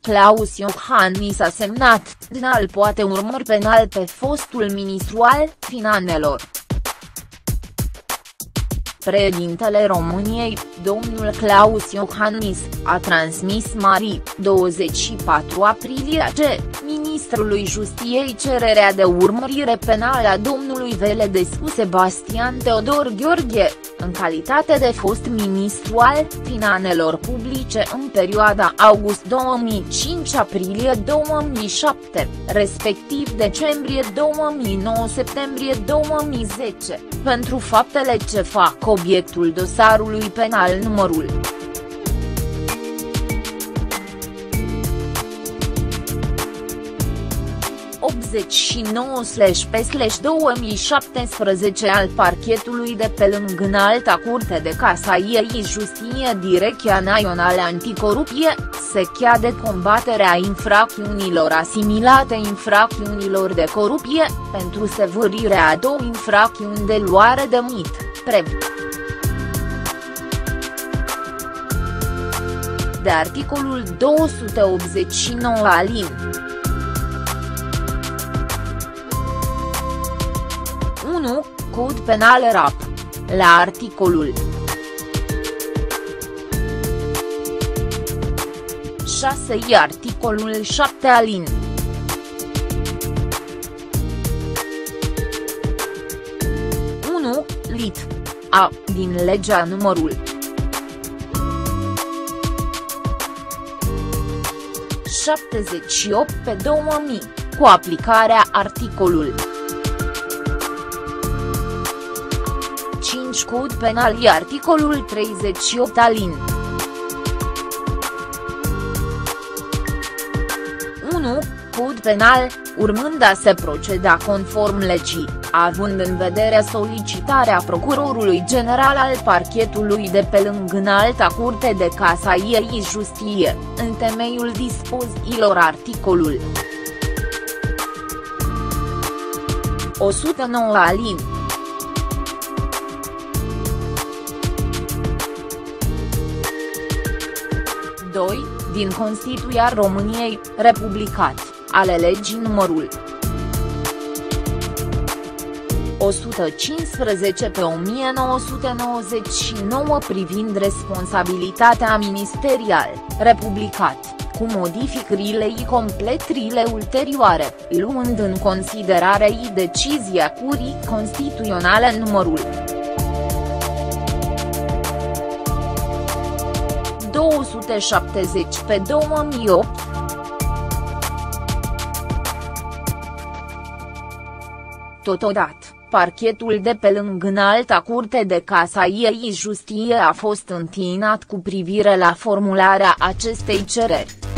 Klaus Iohannis a semnat, DNAL poate urmări penal pe fostul ministru al Finanțelor. Președintele României, domnul Klaus Iohannis, a transmis marți, 24 aprilie ministrului Justiției cererea de urmărire penală a domnului Veledescu Sebastian Teodor Gheorghe, în calitate de fost ministru al Finanțelor Publice în perioada august 2005-aprilie 2007, respectiv decembrie 2009-septembrie 2010, pentru faptele ce fac obiectul dosarului penal numărul 89/P/2017 al parchetului de pe lângă Înalta Curte de Casație și Justiție Direcția Națională Anticorupție, se cheamă combaterea infracțiunilor asimilate infracțiunilor de corupție, pentru sevârșirea a două infracțiuni de luare de mit, de articolul 289 alin. 1. Cod penal RAP. La articolul 6 și articolul 7 alin. 1. Lit. A. Din legea numărul 78/2000, cu aplicarea articolul 5 Cod penal și articolul 38 alin. 1. Cod penal, urmând a se proceda conform legii, având în vedere solicitarea Procurorului General al Parchetului de pe lângă Înalta Curte de Casație și Justiție, în temeiul dispozițiilor articolul 109 alin. 2, din Constituția României, republicat, ale legii numărul 115/1999 privind responsabilitatea ministerială, republicat, cu modificările și completările ulterioare, luând în considerare și decizia Curii Constituționale numărul 270/2008. Totodată, parchetul de pe lângă Înalta Curte de Casație și Justiție a fost întiinat cu privire la formularea acestei cereri.